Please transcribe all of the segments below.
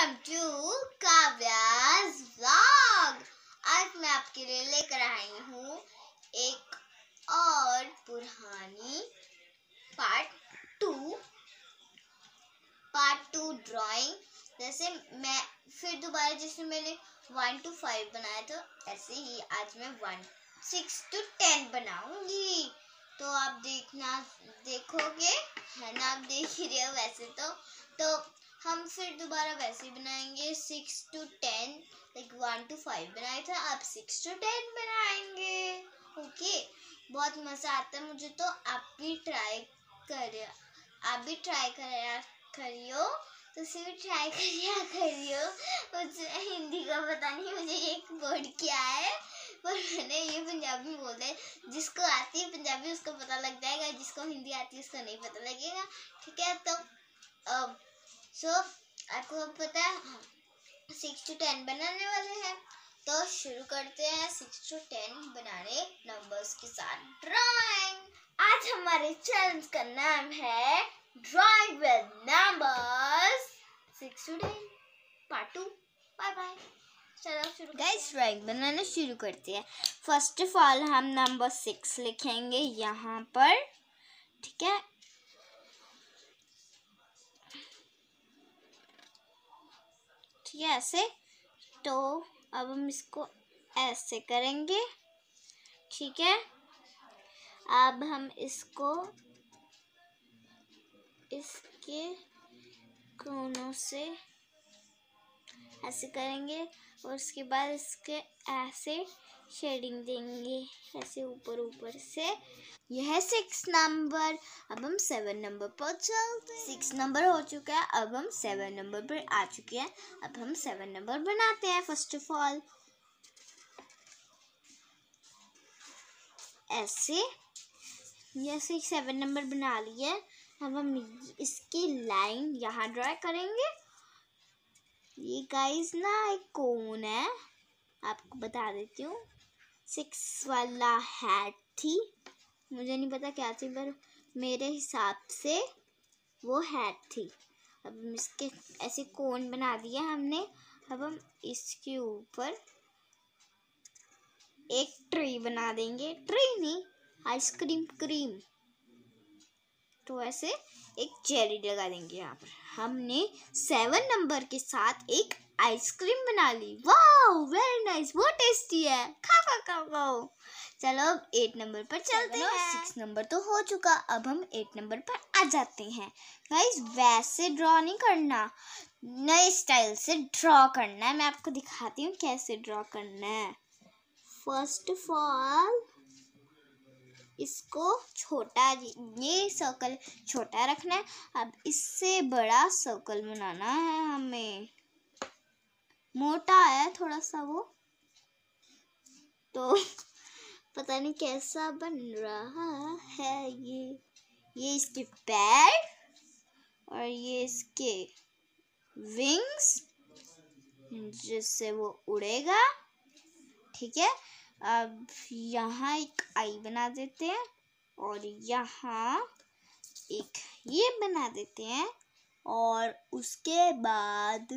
Welcome to काव्या's vlog. आज मैं आपके लिए लेकर आई हूँ एक और पुरानी पार्ट टू ड्राइंग। जैसे मैं फिर दोबारा जैसे मैंने 1 to 5 बनाया था, ऐसे ही आज मैं 6 to 10 बनाऊंगी। तो आप देखोगे है ना, आप देख ही रहे हो। वैसे तो हम फिर दोबारा वैसे ही बनाएंगे 6 to 10, लाइक 1 to 5 बनाया था, अब 6 to 10 बनाएंगे। ओके, बहुत मज़ा आता है मुझे। तो आप भी ट्राई करियो। तो उसे भी ट्राई करियो। मुझे हिंदी का पता नहीं, मुझे एक वर्ड क्या है, पर मैंने ये पंजाबी बोला है। जिसको आती है पंजाबी उसको पता लग जाएगा, जिसको हिंदी आती है उसको नहीं पता लगेगा। ठीक है, तो आपको पता है 6 to 10 बनाने वाले हैं। तो शुरू करते हैं 6 to 10 बनाने नंबर्स के साथ ड्राइंग। आज हमारे चैलेंज का नाम है drawing with numbers 6 to 10 part 2। Bye bye. चलो शुरू गाइस, ड्राइंग बनाना शुरू करते हैं। फर्स्ट ऑफ ऑल हम नंबर 6 लिखेंगे यहाँ पर। ठीक है, ऐसे। तो अब हम इसको ऐसे करेंगे। ठीक है, अब हम इसको इसके कोनों से ऐसे करेंगे और उसके बाद इसके ऐसे शेडिंग देंगे, ऐसे ऊपर से। यह है 6 नंबर। अब हम 7 नंबर पर चलते हैं। 6 नंबर हो चुका है, अब हम 7 नंबर पर आ चुके हैं। अब हम 7 नंबर बनाते हैं। फर्स्ट ऑफ ऑल ऐसे 7 नंबर बना लिए। अब हम इसकी लाइन यहाँ ड्रा करेंगे। ये गाइस ना एक कोन है, आपको बता देती हूँ। 6 वाला हैट थी, मुझे नहीं पता क्या थी, पर मेरे हिसाब से वो हैट थी। अब हम इसके ऐसे कोन बना दिया हमने। अब हम इसके ऊपर एक ट्री बना देंगे। ट्री नहीं, आइसक्रीम क्रीम। तो ऐसे एक चेरी लगा देंगे यहाँ पर। हमने 7 नंबर के साथ एक आइसक्रीम बना ली। वाओ, वेरी नाइस, बहुत टेस्टी है। खाओ। चलो अब 8 नंबर पर चलते हैं। 6 नंबर तो हो चुका, अब हम 8 नंबर पर आ जाते हैं। गाइस, वैसे ड्रॉ नहीं करना, नए स्टाइल से ड्रॉ करना है। मैं आपको दिखाती हूँ कैसे ड्रॉ करना है। फर्स्ट ऑफ ऑल इसको छोटा, ये सर्कल छोटा रखना है। अब इससे बड़ा सर्कल बनाना है हमें। मोटा है थोड़ा सा वो, तो पता नहीं कैसा बन रहा है। ये इसके पैर और ये इसके विंग्स, जिससे वो उड़ेगा। ठीक है, अब यहाँ एक आई बना देते हैं और यहाँ एक ये बना देते हैं। और उसके बाद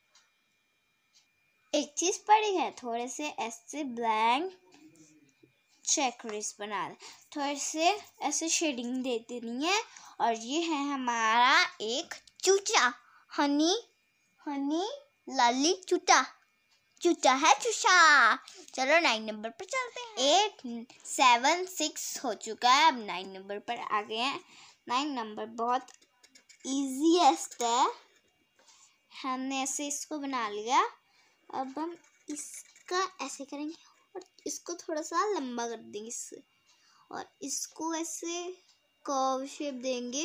एक चीज़ पड़ी है, थोड़े से ऐसे ब्लैंक चेकर्स बना दे, थोड़े से ऐसे शेडिंग दे देनी है। और ये है हमारा एक चूचा, हनी लाली चूचा है चूचा। चलो 9 नंबर पर चलते हैं। 8 7 6 हो चुका है, अब 9 नंबर पर आ गए हैं। 9 नंबर बहुत ईजीएस्ट है। हमने ऐसे इसको बना लिया। अब हम इसका ऐसे करेंगे और इसको थोड़ा सा लंबा कर देंगे इससे, और इसको ऐसे कर्व शेप देंगे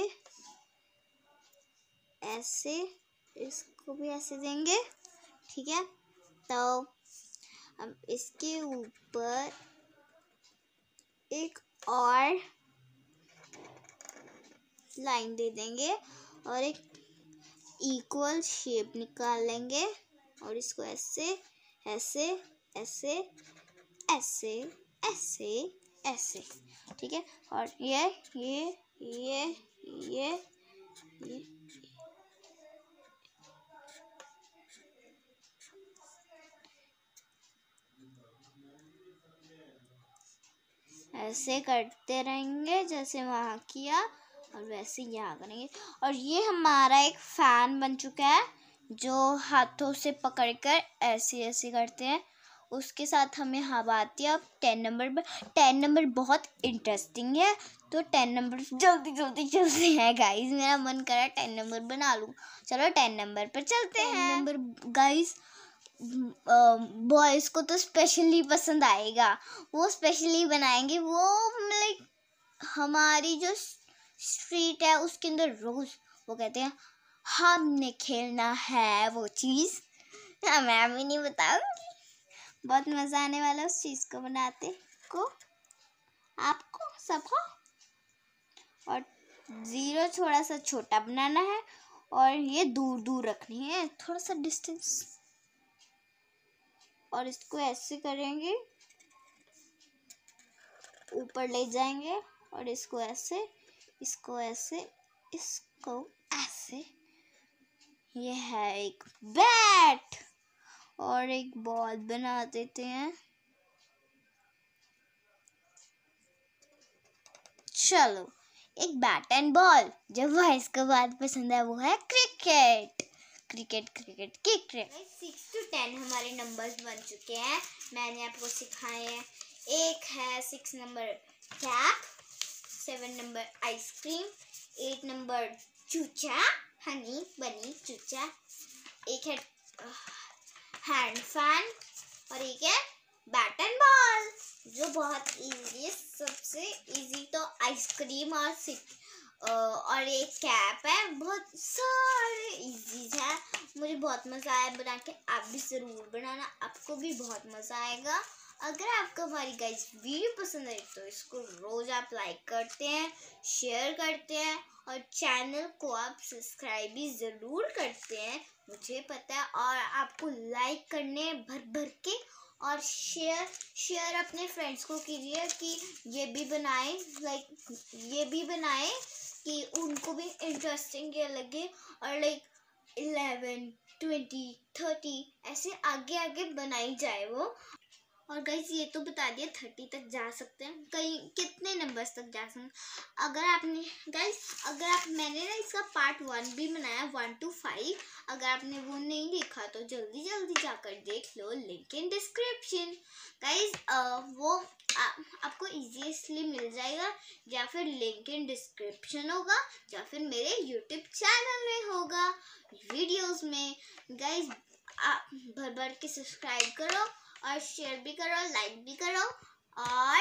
ऐसे, इसको भी ऐसे देंगे। ठीक है, तो अब इसके ऊपर एक और लाइन दे देंगे और एक इक्वल शेप निकाल लेंगे और इसको ऐसे ऐसे ऐसे ऐसे ऐसे ऐसे। ठीक है, और ये ऐसे करते रहेंगे, जैसे वहाँ किया और वैसे यहाँ करेंगे। और ये हमारा एक फैन बन चुका है जो हाथों से पकड़कर ऐसे ऐसे करते हैं, उसके साथ हमें हवा आती है। अब 10 नंबर पर, 10 नंबर बहुत इंटरेस्टिंग है, तो 10 नंबर जल्दी जल्दी चलते हैं गाइस। मेरा मन कर रहा है 10 नंबर बना लूँ। चलो 10 नंबर पर चलते हैं। 10 नंबर गाइस बॉयज़ को तो स्पेशली पसंद आएगा, वो स्पेशली बनाएंगे। वो लाइक हमारी जो स्ट्रीट है उसके अंदर रोज वो कहते हैं हमने खेलना है वो चीज़। मैं भी नहीं बताऊंगी, बहुत मज़ा आने वाला है उस चीज़ को बनाते को, आपको सबको। और 0 थोड़ा सा छोटा बनाना है और ये दूर दूर रखनी है, थोड़ा सा डिस्टेंस। और इसको ऐसे करेंगे, ऊपर ले जाएंगे और इसको ऐसे, इसको ऐसे, इसको ऐसे। ये है एक बैट और एक बॉल बना देते हैं। चलो एक बैट एंड बॉल। जो बॉयज को बात पसंद है वो है cricket, cricket cricket cricket. 6 to 10 हमारे नंबर्स बन चुके हैं, मैंने आपको सिखाए हैं। एक है 6 number cap, 7 number ice cream, 8 number चूचा, हनी बनी चूचा, एक है हैंड फैन और एक है बैट एंड बॉल, जो बहुत इजी है। सबसे इजी तो आइसक्रीम और एक कैप है, बहुत सारे इजी है। मुझे बहुत मज़ा आया बना के, आप भी ज़रूर बनाना, आपको भी बहुत मज़ा आएगा। अगर आपको हमारी गाइस वीडियो पसंद आई तो इसको रोज़ आप लाइक करते हैं, शेयर करते हैं और चैनल को आप सब्सक्राइब भी ज़रूर करते हैं, मुझे पता है। और आपको लाइक करने भर भर के, और शेयर अपने फ्रेंड्स को कीजिए कि ये भी बनाएं, लाइक ये भी बनाएं कि उनको भी इंटरेस्टिंग लगे। और लाइक 11, 20, 30 ऐसे आगे आगे बनाई जाए वो। और गाइस ये तो बता दिया 30 तक जा सकते हैं, कहीं कितने नंबर्स तक जा सकते हैं। अगर आपने गाइस, मैंने ना इसका पार्ट 1 भी बनाया 1 to 5, अगर आपने वो नहीं देखा तो जल्दी जल्दी जाकर देख लो, लिंक इन डिस्क्रिप्शन। गाइस वो आपको इजीली मिल जाएगा, या फिर लिंक इन डिस्क्रिप्शन होगा, या फिर मेरे यूट्यूब चैनल में होगा वीडियोस में। गाइस भर भर के सब्सक्राइब करो और शेयर भी करो, लाइक भी करो और